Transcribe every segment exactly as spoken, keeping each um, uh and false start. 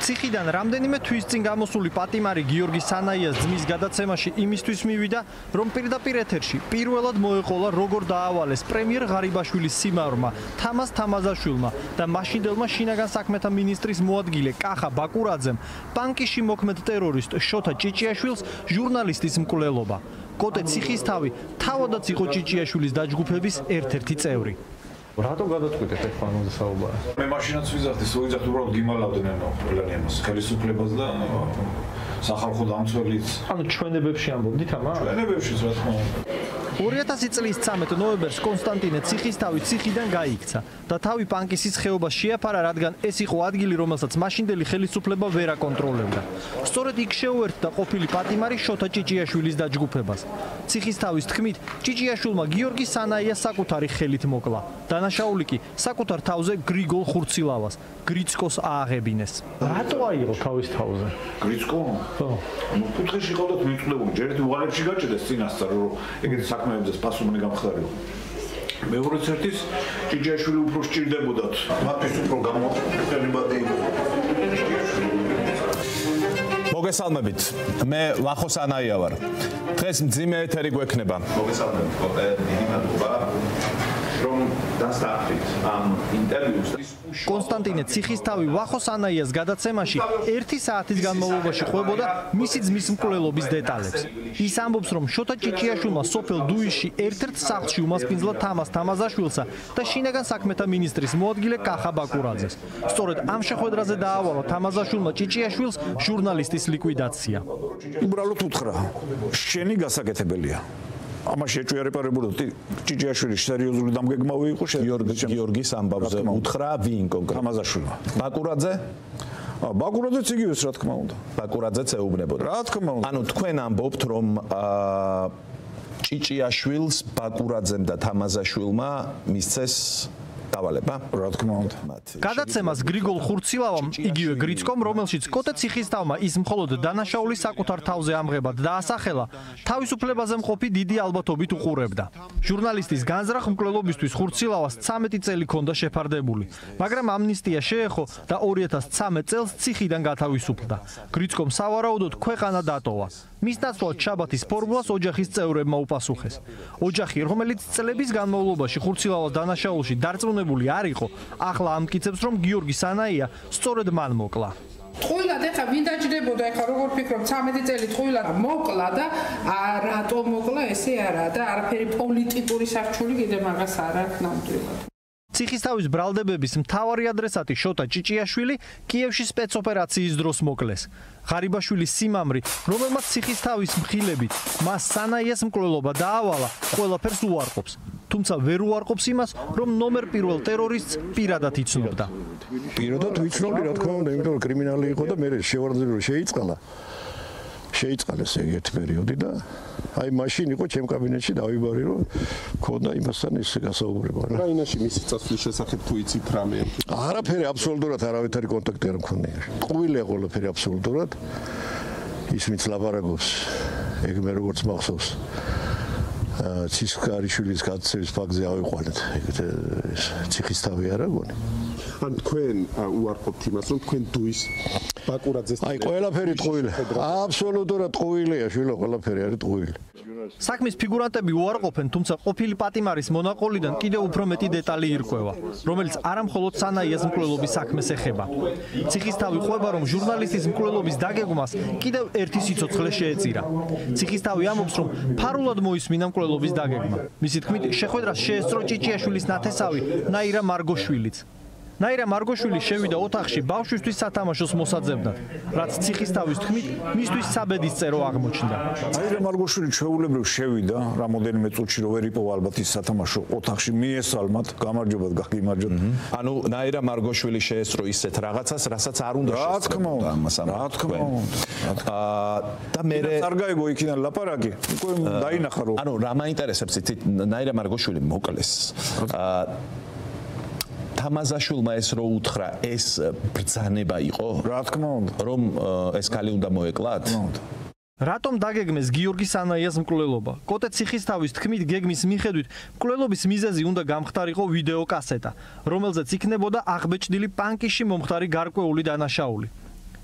ციხიდან რამდენიმე თვის წინ გამოსული პატიმარი გიორგი სანაიას ძმის გადაცემაში იმისთვის მივიდა, რომ პირდაპირ ეთერში პირველად მოეყოლა როგორ დაავალეს პრემიერ ღარიბაშვილის სიმავრმა თამაზ თამაზაშვილმა და მაშინდელმა შინაგან საქმეთა მინისტრის მოადგილე კახა ბაკურაძემ ბანკიში მოქმედ ტერორისტ შოთა ჭიჭიაშვილს ჟურნალისტის მკვლელობა. კოტე ციხისთავი თავადაც იყო ჭიჭიაშვილის დაჯგუფების ერთ-ერთი წევრი. Რატო გადაწყვიტეთ ეს ფანოზე საუბარი? მე მაშინაც ვიზარდი, ვიზარდი უბრალოდ გიმალავდნენ ყველანი ამას, ხელისუფლებას და სახალხო დამცველიც. ანუ ჩვენებებში ამბობდით ამა? ჩვენებებშიც რა თქმა უნდა. ორი ათასი წლის ცამეტ ნოემბერს კონსტანტინე ციხისთავი ციხიდან გაიქცა და თავი პანკისის ხეობას შეაფარა, რადგან ეს იყო ადგილი, რომელსაც მაშინდელი ხელისუფლება ვერ აკონტროლებდა. სწორედ იქ შეუერთდა ყოფილი პატიმარი შოთა ჭიჭიაშვილის დაჯგუფებას. ციხისთავის თქმით, ჭიჭიაშვილმა გიორგი სანაიას საკუთარი ხელით მოკლა. დანაშაული კი საკუთარ თავზე გრიგოლ ხურცილავას, გრიცკოს ააღებინეს. რატო აიღო თავის თავზე? გრიცკო? ხო. ნუ კუთხეში ყავდათ მიწვდებული, ჯერ ერთი უღალებში გაჭედეს წინასწარ, რომ ეგეთი საქმეებზე პასუხი გამხდარიყო. მეორეც ერთის ჭიჭიაშვილი უფრო სჭირდებოდათ. მათთვის უფრო გამოყენებადი იყო. მოგესალმებით. მე ლახო სანაია ვარ. დღეს მძიმე ეთერი გვექნება. მოგესალმებით, კოტე, დიდი მადლობა. რომ დასტარტით ამ ინტერვიუს კონსტანტინე ციხისთავი ლახო სანაიას გადაცემაში ერთი საათის განმავლობაში ყვებოდა მისი ძმის მკვლელობის დეტალებს. ის ამბობს, რომ შოთა ჭიჭიაშვილმა სოფელ დუისში ერთ-ერთ სახლში უმასპინძლა თამაზ თამაზაშვილსა და შინაგან საქმეთა მინისტრის მოადგილე კახა ბაკურაძეს. სწორედ ამ შეხვედრაზე დაავალა თამაზაშვილმა ჭიჭიაშვილს ჟურნალისტის ლიკვიდაცია. უბრალოდ უთხრა, შენი გასაკეთებელია. ამაში ეჭვიარეპარებოდა ჭიჭიაშვილის სერიოზული დამგეგმავი იყო გიორგის ამბავზე უთხრა ვინ კონკრეტულად? თამაზაშვილმა. ბაკურაძე? ბაკურაძეც იგივეს რა თქმა უნდა. ბაკურაძეც ეუბნებოდა. რა თქმა უნდა. ანუ თქვენ ამბობთ, რომ ჭიჭიაშვილს ბაკურაძემ და თამაზაშვილმა მისცეს დავალება? რა თქმა უნდა. გადაცემას გრიგოლ ხურცილავამ, იგივე გრიცკომ, რომელშიც კოტე ციხისთავმა ის მხოლოდ დანაშაულის საკუთარ თავზე ამღებად დაასახელა, თავისუფლებაზე მყოფი დიდი ალბათობით უყურებდა. ჟურნალისტის განზრახ მკვლელობისთვის ხურცილავას ცამეტი წელი ჰქონდა შეფარდებული, მაგრამ ამნისტია შეეხო და ორი ათას ცამეტ წელს ციხიდან გათავისუფლდა. გრიცკომ სავარაუდოდ ქვეყანა დატოვა. მის ნაცვლად შაბათის ფორმულას ოჯახის წევრებმა უპასუხეს. ოჯახი, რომელიც წლების განმავლობაში ხურცილავას დანაშაულში დარწმუნებული არ იყო, ახლა ამტკიცებს, რომ გიორგი სანაია სწორედ მან მოკლა. ტყუილად ეხა ვინ დაჭდებოდა, ეხა როგორ ფიქრობ, ცამეტი წელი ტყუილად მოკლა და რატო მოკლა, ესე არა და არაფერი პოლიტიკური სარჩული კიდე მაგას არ აქვს ნამდვილად. ციხისთავის ბრალდებების მთავარი ადრესატი შოთა ჭიჭიაშვილი კიევში სპეცოპერაციის დროს მოკლეს. ღარიბაშვილის სიმამრი, რომელმაც ციხისთავის მხილებით მას სანაიას მკვლელობა დაავალა, ყველაფერს უარყოფს. თუმცა ვერ უარყოფს იმას, რომ ნომერ პირველ ტერორისტს პირადად იცნობდა. პირადად ვიცნობდი, რა თქმა უნდა, იმიტომ რომ კრიმინალი იყო და მე შევარდებული შეიწყალა. შეიწყალეს ეგ ერთი პერიოდი და აი მაშინ იყო ჩემ კაბინეტში დავიბარი, რომ ქონდა იმასთან ის გასაუბრება. უკრაინაში მისი წასვლის შესახებ თუ იცით რამე? არაფერი აბსოლუტურად არავითარი კონტაქტი არ მქონია. ყუილია ყველაფერი აბსოლუტურად. ის ვინც ლაპარაკობს, ეგ მე როგორც მახსოვს. ციხისთავის გადაცემის ფაქტზე ავიყვანეთ. ეგ ციხისთავი არა გონი. ან თქვენ უარყოფთ იმას, რომ თქვენ დუის ბაკურაძეს აი ყველაფერი ტყუილია. აბსოლუტურად ტყუილია, შვილო, ყველაფერი არის ტყუილი. საქმის ფიგურანტები უარყოფენ, თუმცა ყოფილი პატიმარის მონაყოლიდან კიდევ უფრო მეტი დეტალი ირკვევა, რომელიც არამხოლოდ სანაიას მკვლელობის საქმეს ეხება. ციხისთავი ყვება, რომ ჟურნალისტის მკვლელობის დაგეგმვას კიდევ ერთი სიცოცხლე შეეწირა. ციხისთავი ამბობს, რომ ფარულად მოისმინა მკვლელობის დაგეგმა. მისი თქმით, შეხვედრას შეესწრო ჭიჭიაშვილის ნათესავი ნაირა მარგოშვილიც. ნაირა მარგოშვილი შევიდა ოთახში ბავშვისთვის სათამაშოს მოსაძებნად, რაც ციხისთავის თქმით მისთვის საბედისწერო აღმოჩნდა. ნაირა მარგოშვილი ჩვეულებრივ შევიდა, რამოდენიმე წუთში რო ვერ იპოვა ალბათ ის სათამაშო ოთახში, მიესალმათ, გამარჯობათ, გაგიმარჯოთ. ანუ ნაირა მარგოშვილი შეესწრო ისეთ რაღაცას, რასაც არ უნდა შეესწრო. რა თქმა უნდა, რა თქმა უნდა. აა და მე არ გაიგო იქიდან ლაპარაკი, უკვე დაინახა რომ ანუ რა მაინტერესებს იცით ნაირა მარგოშვილი მოკლეს. აა თამაზაშვილმა ეს რო უთხრა, ეს ბრძანება იყო? რა თქმა უნდა, რომ ეს ქალი უნდა მოეკლათ? რატომ დაგეგმეს გიორგი სანაიას მკვლელობა? კოტე ციხისთავის თქმით, გეგმის მიხედვით, მკვლელობის მიზეზი უნდა გამხდარიყო ვიდეო კასეტა, რომელზეც იქნებოდა აღბეჭდილი პანკიში მომხდარი გარკვეული დანაშაული.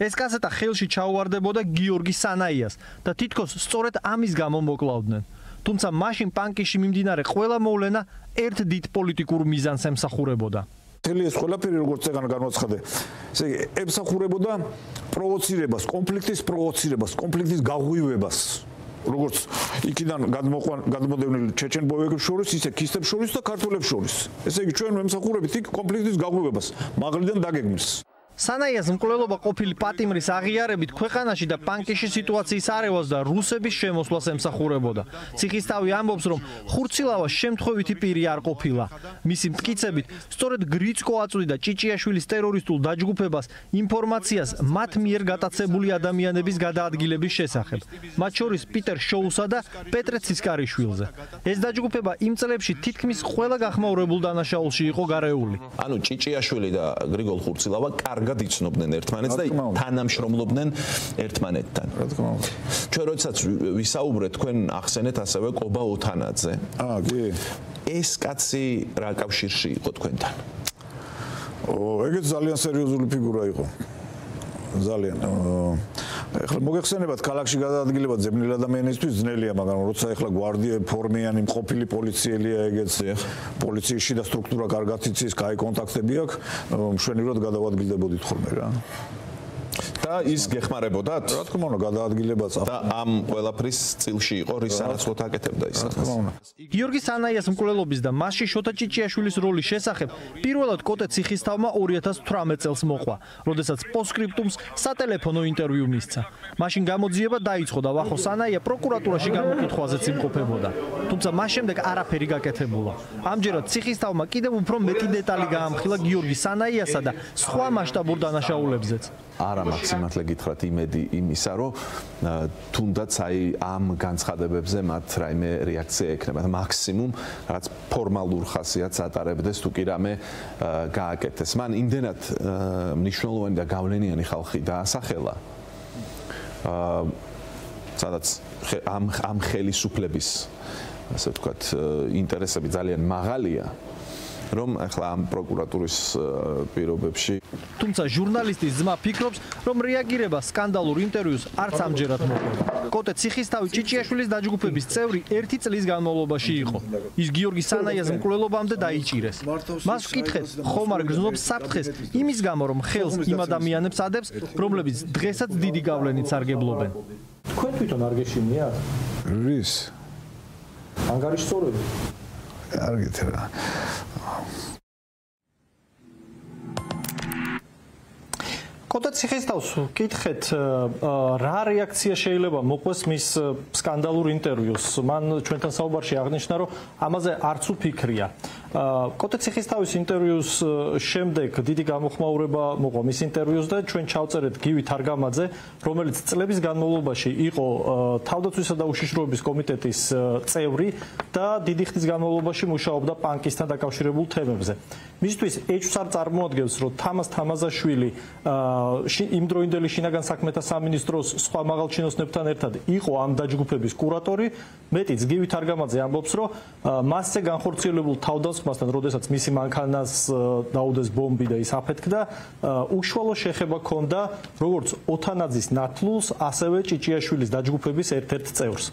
ეს კასეტა ხელში ჩაუვარდებოდა გიორგი სანაიას და თითქოს სწორედ ამის გამო მოკლავდნენ. თუმცა მაშინ პანკიში მიმდინარე ყველა მოვლენა ერთ დიდ პოლიტიკურ მიზანს ემსახურებოდა. თელი ეს ყველაფერი როგორც ეგან განვაცხადე. ესე იგი, ემსახურებოდა პროვოცირებას, კონფლიქტის პროვოცირებას, კონფლიქტის გაღვივებას. როგორც იქიდან გადმოდევნილი ჩეჩენ ბოიეკებს შორის, ისე ქისტებს შორის და ქართველებს შორის. ესე იგი, ჩვენ ემსახურებით იქ კონფლიქტის გაღვივებას, მაღლიდან დაგეგმვის. სანაიას მკვლელობა ყოფილი პატიმრის აღიარებით ქვეყანაში და პანკიში სიტუაციის არევას და რუსების შემოსვლას ემსახურებოდა. ციხისთავი ამბობს, რომ ხურცილავა შემთხვევითი პირი არ ყოფილა. მისი მტკიცებით, სწორედ გრიცკო აწვდიდა ჭიჭიაშვილის ტერორისტულ დაჯგუფებას ინფორმაციას მათ მიერ გატაცებული ადამიანების გადაადგილების შესახებ, მათ შორის პიტერ შოუსა და პეტრე ცისკარიშვილზე. ეს დაჯგუფება იმ წლებში თითქმის ყველა გახმაურებულ დანაშაულში იყო გარეული. ანუ ჭიჭიაშვილი და გრიგოლ ხურცილავა კარგად იცნობდნენ ერთმანეთს და თანამშრომლობდნენ ერთმანეთთან. ჩვენ როდესაც ვისაუბრეთ, თქვენ ახსენეთ ასევე კობა ოთანაძე. აა, კი. ეს კაცი რა კავშირში იყო თქვენთან? ო, ეგეც ძალიან სერიოზული ფიგურა იყო. ძალიან. ეხლა მოგეხსენებათ, ქალაქში გადაადგილება ძებნილი ადამიანისთვის ძნელია, მაგრამ როცა ეხლა გვარდია ფორმიანი მყოფილი პოლიციელია, ეგეც პოლიციის შიდა სტრუქტურა კარგად იცის, კაი კონტაქტები აქვს, მშვენივრად გადავადგილდებოდით ხოლმე რა. და ის გეხმარებოდათ? რა თქმა უნდა, გადაადგილებაც და ამ ყველაფრის წილში იყო, რის სანაცვლოდ აკეთებდა ის. რა თქმა უნდა. გიორგი სანაიას მკვლელობის და მასში შოთა ჭიჭიაშვილის როლის შესახებ პირველად კოტე ციხისთავმა ორი ათას თვრამეტ წელს მოყვა, როდესაც პოსტსკრიპტუმს სატელეფონო ინტერვიუ მისცა. მაშინ გამოძიება დაიწყო და ვახო სანაია პროკურატურაში გამოკითხვაზეც იმყოფებოდა. თუმცა მას შემდეგ არაფერი გაკეთებულა. ამჯერად ციხისთავმა კიდევ უფრო მეტი დეტალი გაამხილა გიორგი სანაიასა და სხვა მასშტაბურ დანაშაულებზეც. არა მაქსიმალურად გითხრათ იმედი იმისა, რომ თუნდაც აი ამ განცხადებებზე მათ რაიმე რეაქცია ექნება. მაქსიმუმ რაც ფორმალურ ხასიათს ატარებდეს თუ კი რამე გააკეთეს. მან იმდენად მნიშვნელოვანი და გავლენიანი ხალხი დაასახელა. აა სადაც ამ ამ ხელისუფლების ასე ვთქვათ ინტერესები ძალიან მაღალია. რომ ახლა ამ პროკურატურის პირობებში. თუმცა ჟურნალისტის ძმა ფიქრობს, რომ რეაგირება სკანდალურ ინტერვიუს არც ამჯერად მოხდა. კოტე ციხისთავი ჭიჭიაშვილის დაჯგუფების წევრი ერთი წლის განმავლობაში იყო. ის გიორგი სანაიას მკვლელობამდე დაიჭირეს. მას ვკითხეთ, ხომ არ გრძნობს საფრთხეს იმის გამო, რომ ხელს იმ ადამიანებს ადებს, რომლებიც დღესაც დიდი გავლენით სარგებლობენ. თქვენ თვითონ არ გეშინიათ? რის? ანგარიშსწორები? არ გითხრა რა. კოტე ციხისთავს ვკითხეთ, რა რეაქცია შეიძლება მოყვეს მის სკანდალურ ინტერვიუს. მან ჩვენთან საუბარში აღნიშნა, რომ ამაზე არც უფიქრია. კოტე ციხისთავის ინტერვიუს შემდეგ დიდი გამოხმაურება მოყვა მის ინტერვიუს და ჩვენ ჩავწერეთ გივი თარგამაძე, რომელიც წლების განმავლობაში იყო თავდაცვისა და უშიშროების კომიტეტის წევრი და დიდი ხნის განმავლობაში მუშაობდა პანკისთან დაკავშირებულ თემებზე. მისთვის ეჭვს არ წარმოადგენს, რომ თამაზ თამაზაშვილი იმდროინდელი შინაგან საქმეთა სამინისტროს სხვა მაღალჩინოსნებთან ერთად იყო ამ დაჯგუფების კურატორი. მეტიც გივი თარგამაძე ამბობს, რომ მასზე განხორციელებულ თავდასხმასთან, როდესაც მისი მანქანას დაუდეს ბომბი და ის აფეთქდა, უშუალო შეხება ჰქონდა როგორც ოთანაძის ნათლულს, ასევე ჭიჭიაშვილის დაჯგუფების ერთ-ერთ წევრს.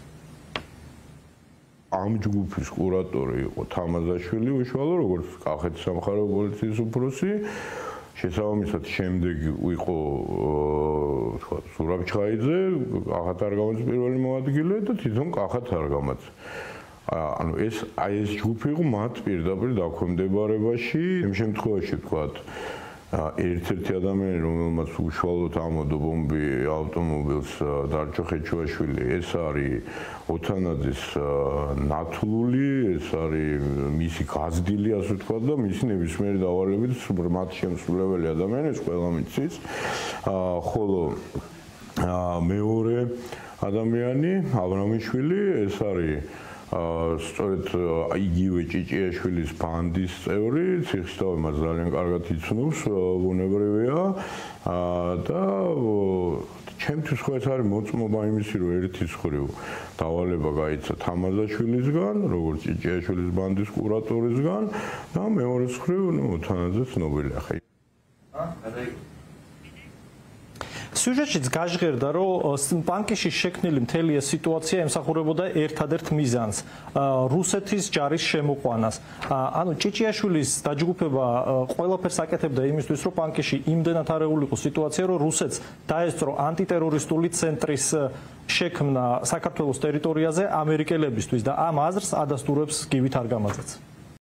ამ ჯგუფის კურატორი იყო თამაზაშვილი უშუალო, როგორც კახეთის სამხარეო პოლიციის უფროსი. შესაბამისად შემდეგ იყო თქვა სურაბჩხაიძე, კახათ არგამაძის პირველი მოადგილე და თვითონ კახათ არგამაძე. ანუ ეს აი ეს ჯგუფი იყო მათ პირდაპირ დაქვემდებარებაში. იმ შემთხვევაში თქვა ერთ-ერთი ადამიანი, რომელმაც უშუალოდ ამოდო ბომბი ავტომობილს დარჩო ხეჩუაშვილი, ეს არის ოთანაძის ნათლული, ეს არის მისი გაზრდილი, ასე ვთქვათ და მისი ნებისმიერი დავალებით მათ შემსრულებელი ადამიანი, ეს ყველა მიცის. ხოლო მეორე ადამიანი, აბრამიშვილი, ეს არის სწორედ იგივე ჭიჭიაშვილის ბანდის წევრი, ციხისთავი მას ძალიან კარგად იცნობს, ბუნებრივია და ჩემთვის ხო ეს არის მოწმობა იმისი, რომ ერთის მხრივ დავალება გაიცა თამაზაშვილისგან, როგორც ჭიჭიაშვილის ბანდის კურატორისგან და მეორეს მხრივ, ნუ ოთანაძე ცნობილია ხე. სიუჟეტშიც გაჟღერდა, რომ პანკიში შექმნილი მთელი ეს სიტუაცია ემსახურებოდა ერთადერთ მიზანს, რუსეთის ჯარის შემოყვანას. ანუ ჭიჭიაშვილის დაჯგუფება ყველაფერს აკეთებდა იმისთვის, რომ პანკიში იმდენად არეული იყო სიტუაცია, რომ რუსეთს დაესწრო ანტიტერორისტული ცენტრის შექმნა საქართველოს ტერიტორიაზე ამერიკელებისთვის და ამ აზრს ადასტურებს გივით არგამაძეც.